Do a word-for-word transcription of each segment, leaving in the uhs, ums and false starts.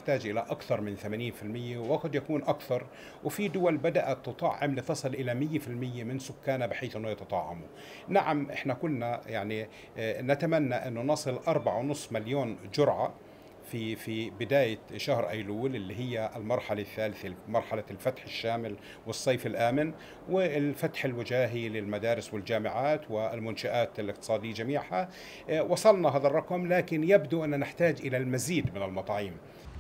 نحتاج إلى أكثر من ثمانين بالمئة وقد يكون أكثر، وفي دول بدأت تطعم لتصل إلى مئة بالمئة من سكانها بحيث أنه يتطعموا. نعم إحنا كنا يعني نتمنى أنه نصل أربعة ونصف مليون جرعة في في بداية شهر أيلول اللي هي المرحلة الثالثة، مرحلة الفتح الشامل والصيف الآمن والفتح الوجاهي للمدارس والجامعات والمنشآت الاقتصادية جميعها. وصلنا هذا الرقم، لكن يبدو أن نحتاج إلى المزيد من المطاعيم.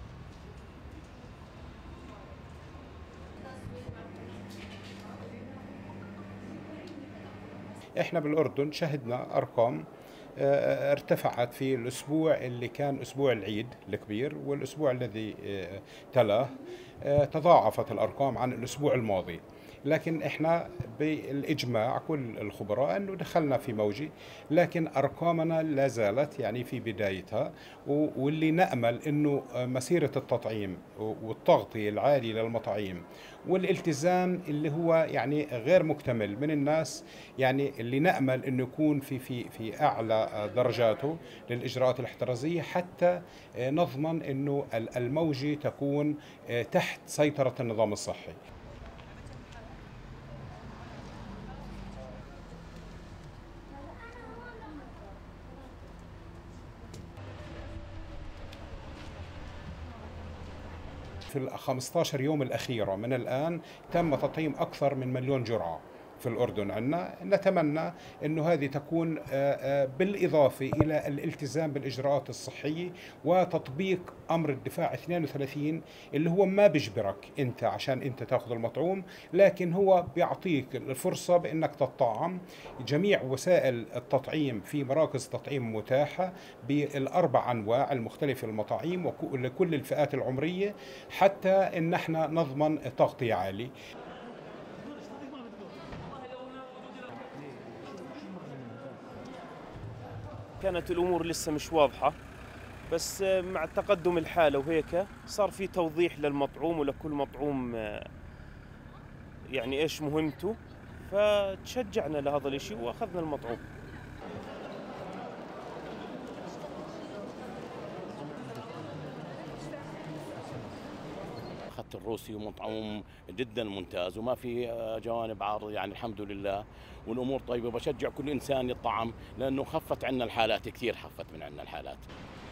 احنا بالأردن شهدنا أرقام ارتفعت في الأسبوع اللي كان أسبوع العيد الكبير، والأسبوع الذي تلاه تضاعفت الأرقام عن الأسبوع الماضي. لكن احنا بالإجماع كل الخبراء أنه دخلنا في موجة، لكن أرقامنا لا زالت يعني في بدايتها، واللي نأمل أنه مسيرة التطعيم والتغطية العالية للمطاعيم والالتزام اللي هو يعني غير مكتمل من الناس، يعني اللي نأمل أنه يكون في في في أعلى درجاته للإجراءات الاحترازية حتى نضمن أنه الموجة تكون تحت سيطرة النظام الصحي. في ال خمسة عشر يوم الأخيرة من الآن تم تطعيم أكثر من مليون جرعة في الأردن عندنا. نتمنى أنه هذه تكون بالإضافة إلى الالتزام بالإجراءات الصحية وتطبيق أمر الدفاع اثنين وثلاثين اللي هو ما بيجبرك أنت عشان أنت تأخذ المطعوم، لكن هو بيعطيك الفرصة بأنك تطعم. جميع وسائل التطعيم في مراكز تطعيم متاحة بالأربع أنواع المختلفة للمطاعيم ولكل الفئات العمرية حتى أن احنا نضمن تغطية عالية. كانت الأمور لسه مش واضحة، بس مع تقدم الحالة وهيك صار في توضيح للمطعوم ولكل مطعوم يعني إيش مهمته، فتشجعنا لهذا الشيء وأخذنا المطعوم. أخذت الروسي ومطعوم جدا ممتاز وما في جوانب عارضة، يعني الحمد لله والأمور طيبة. بشجع كل إنسان يطعم لأنه خفت عنا الحالات كثير، خفت من عنا الحالات.